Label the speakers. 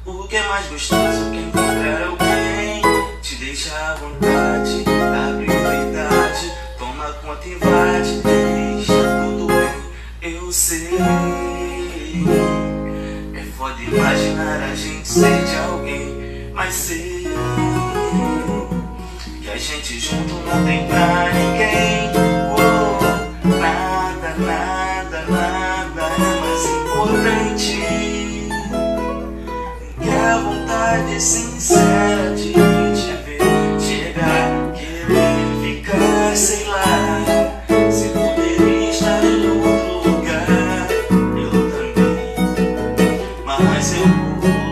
Speaker 1: O que é mais gostoso que encontrar alguém te deixa à vontade, dá prioridade, toma conta, invade, deixa tudo bem. Eu sei, é foda imaginar a gente ser de alguém, mas sei que a gente junto não tem pra ninguém. Oh, nada, nada, nada é mais importante que a vontade sincera de te ver chegar, querer ficar, sei lá. Se poderia estar em outro lugar, eu também, mas eu